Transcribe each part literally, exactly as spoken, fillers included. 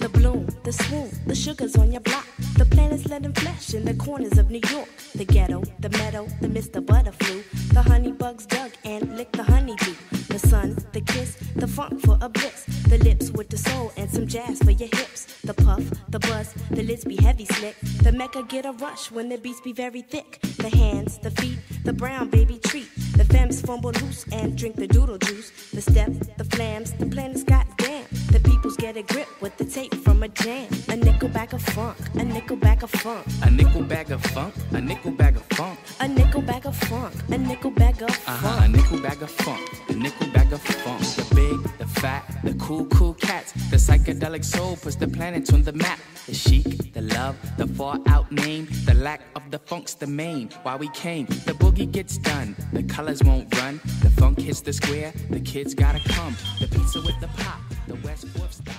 the bloom, the swoon, the sugars on your block. The planets letting flesh in the corners of New York. The ghetto, the meadow, the Mister Butterflu. The honey bugs dug and licked the honeydew. The sun, the kiss, the funk for a bliss. The lips with the soul and some jazz for your hips. The puff, the buzz, the lids be heavy slick. The Mecca get a rush when the beats be very thick. The hands, the feet, the brown baby treat. The femmes fumble loose and drink the doodle juice. The step, the flams, the planets goddamn. The peoples get a grip with the tape from a jam. A nickel bag of funk, a nickel bag of funk. A nickel bag of funk, a nickel bag of funk. A nickel bag of funk, a nickel bag of Uh-huh, funk. a nickel bag of funk, a nickel bag of funk. The big, the fat, the cool, cool cats. The psychedelic soul puts the planets on the map. The chic, the love, the far out name. The lack of the funk's the main. Why we came, the boogie gets done. The colors won't run. The funk hits the square. The kids gotta come. The pizza with the pop. The West Fourth stop.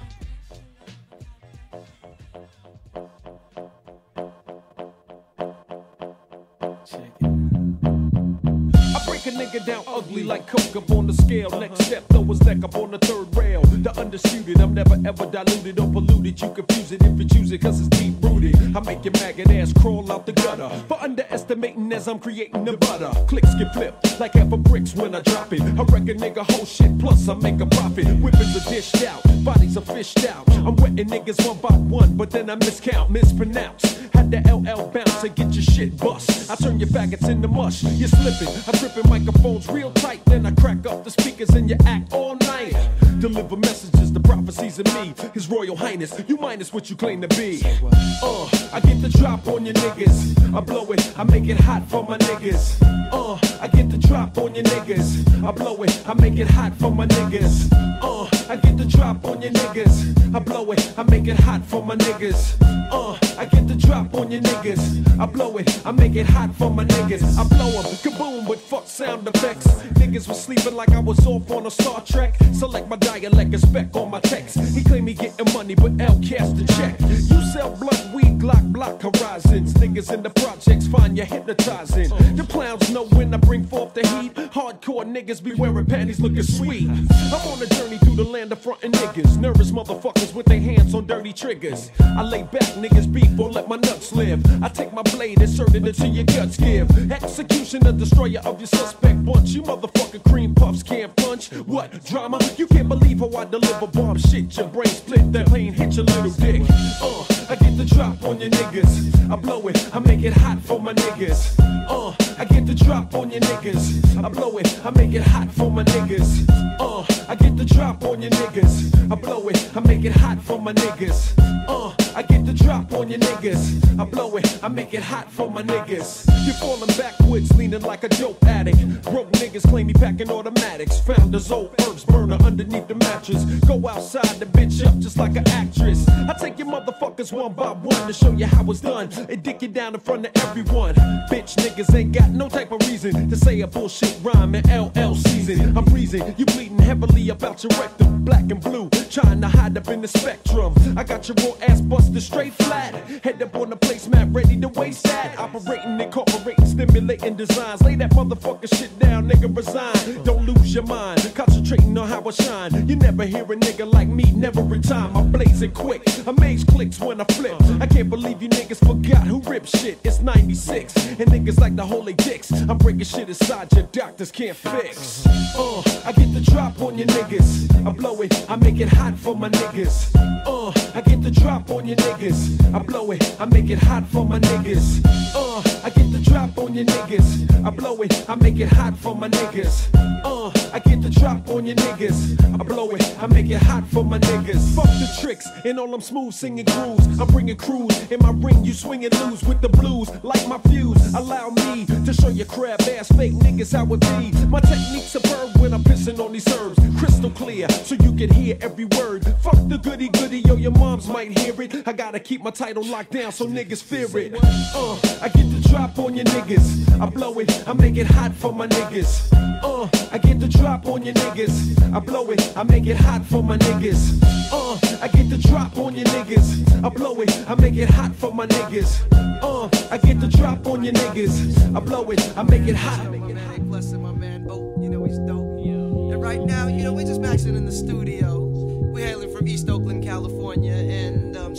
A nigga down ugly like coke up on the scale. Next step, throw his neck up on the third rail. The undisputed, I'm never ever diluted or polluted. You confuse it if you choose it, cause it's deep rooted. I make your maggot ass crawl out the gutter for underestimating as I'm creating the butter. Clicks get flipped like half a bricks when I drop it. I wreck a nigga whole shit, plus I make a profit. Whippings are dished out, bodies are fished out. I'm wetting niggas one by one, but then I miscount, mispronounce. Had the L L bounce and get your shit bust. I turn your faggots into mush, you're slipping. I tripping microphones real tight, then I crack up the speakers and you act all night. Deliver messages, the prophecies of me, His Royal Highness. You minus what you claim to be. Uh, I get the drop on your niggas. I blow it, I make it hot for my niggas. Uh, I get the drop on your niggas. I blow it, I make it hot for my niggas. Uh, I get the drop on your niggas. I blow it, I make it hot for my niggas. Uh, I get the drop on your niggas. I blow it, I make it hot for my niggas. I blow them, kaboom with fuck sound effects. Niggas was sleeping like I was off on a Star Trek. Select my dialect and spec on my text. He claim he getting money, but L cast the check. You sell blunt, weed, Glock, block horizons. Niggas in the projects find you hypnotizing. The clowns know when I bring forth the heat. Hardcore niggas be wearing panties looking sweet. I'm on a journey through the land of frontin' niggas. Nervous motherfuckers with their hands on dirty triggers. I lay back, niggas beef, won't let my nuts live. I take my blade, insert it into your guts, give execution, the destroyer of your suspect bunch. You motherfucking cream puffs can't punch. What drama? You can't believe how I deliver bomb shit. Your brain split, that plane hit your little dick. Uh, I get the drop on your niggas. I blow it, I make it hot for my niggas. Uh, I get the drop on your niggas. I blow it, I make it hot for my niggas. Uh, I get the drop on your niggas. I blow it, I make it hot for my niggas. Uh, I get the drop on your niggas. I blow it, I make it hot for my niggas. You're falling backwards, leaning like a dope addict. Broke niggas claim me packing automatics. Found his old herbs burner underneath the mattress. Go outside the bitch up just like an actress. I take your motherfuckers one by one to show you how it's done and dick you down in front of everyone. Bitch niggas ain't got no type of reason to say a bullshit rhyme in L L season. I'm freezing, you bleeding heavily about your rectum. Black and blue, trying to hide up in the spectrum. I got your raw ass busted straight flat. Head up on the placemat, ready to waste that. Operating, incorporating, stimulating designs. Lay that motherfucking shit down, nigga, resign. Don't lose your mind, concentrating on how I shine. You never hear a nigga like me, never in time. I'm blazing quick, amaze clicks when I flip. I can't believe you niggas forgot who ripped shit. It's ninety-six, and niggas like to hold their dicks. I'm breaking shit inside your doctors can't fix. Uh, I get the drop on your niggas. I blow it, I make it hot for my niggas. Uh, I get the drop on your niggas. I blow it, I make it hot for my niggas. Uh, I get the drop on your niggas. I blow it, I make it hot for my niggas. Uh, I get the drop on your niggas. I blow it, I make it hot for my niggas. Fuck the tricks and all them smooth singing grooves. I'm bringing crews in my ring, you swing and lose with the blues like my fuse. Allow me to show your crab ass fake niggas how it be. My technique's superb when I'm pissing on these herbs. Crystal clear so you can hear every word. Fuck the goody goody, yo, your moms might hear it. I gotta keep my title locked down so niggas fear it. Uh, I get the drop on your niggas. I blow it, I make it hot for my niggas. Uh, I get the drop on your niggas. I blow it, I make it hot for my niggas. Uh, I get the drop on your niggas. I blow it, I make it hot for my niggas. Uh, I get the drop on your niggas. I blow it, I make it hot. Big blessing, my man. Oh, you know he's dope. And right now, you know, we're just maxing in the studio. We're hailing from East Oakland, California.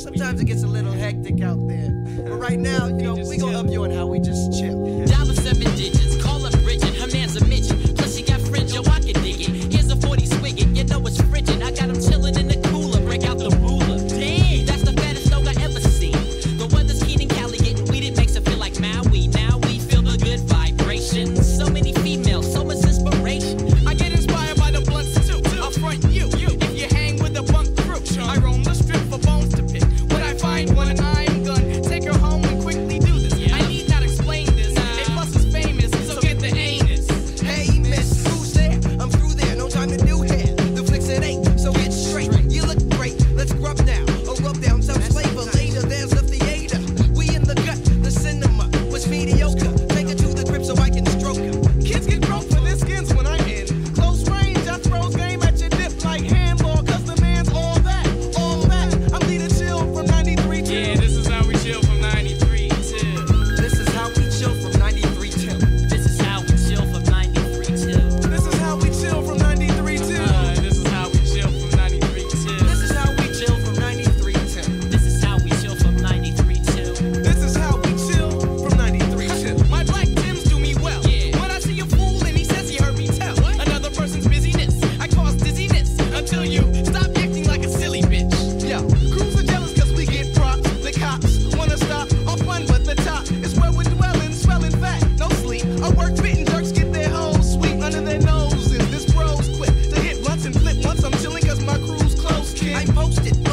Sometimes it gets a little hectic out there. But right now, you know, we gonna up you on how we just chill. Dial a seven digits, call up Bridget, her man's a midget. Plus she got fringe, yo, I can dig it. Here's a forty swiggin', you know it's frigid. I got him chillin' in the cooler, break out the ruler. Damn, that's the fattest dog I ever seen. The weather's keen in Cali, getting weeded makes it feel like Maui. Now we feel the good vibrations. So many females, so much inspiration. I get inspired by the blunts too. I'll front you, you. If you hang with the bunk crew, I roam the strip for bones to pick. When I find one, I'm gonna take her home and quickly do this. Yeah. I need not explain this. A plus is famous, so get the anus. Hey, miss, who's there? I'm through there, no time to do hair. The flicks at eight, so get straight. You look great, let's grub now. Or rub down some flavor later. There's the theater. We in the gut, the cinema was mediocre. Take her to the crib so I can stroke her. Kids get broke for their skins when I'm in close range. I throws game at your dip like handball, cause the man's all that, all that. I'm leading chill from ninety-three till. Yeah, this is how we chill from ninety-three till. This is how we chill from ninety-three till. This is how we chill from ninety-three till. This is how we chill from ninety-three till. Uh, this is how we chill from ninety-three till. This is how we chill from ninety-three till. This is how we chill from ninety-three till. This is how we chill from ninety-three till. My black Tims do me well. Yeah. When I see a fool and he says he heard me tell another person's busyness, I cause dizziness until you stop acting like a silly bitch. Yo, crews are jealous cause we get props. The cops wanna stop our fun, but the top is where we're dwelling, swelling fat, no sleep. Our work fitting jerks get their hoes sweep under their noses. This bro's quick to hit blunts and flip once I'm chilling cause my crew's close, kid. I posted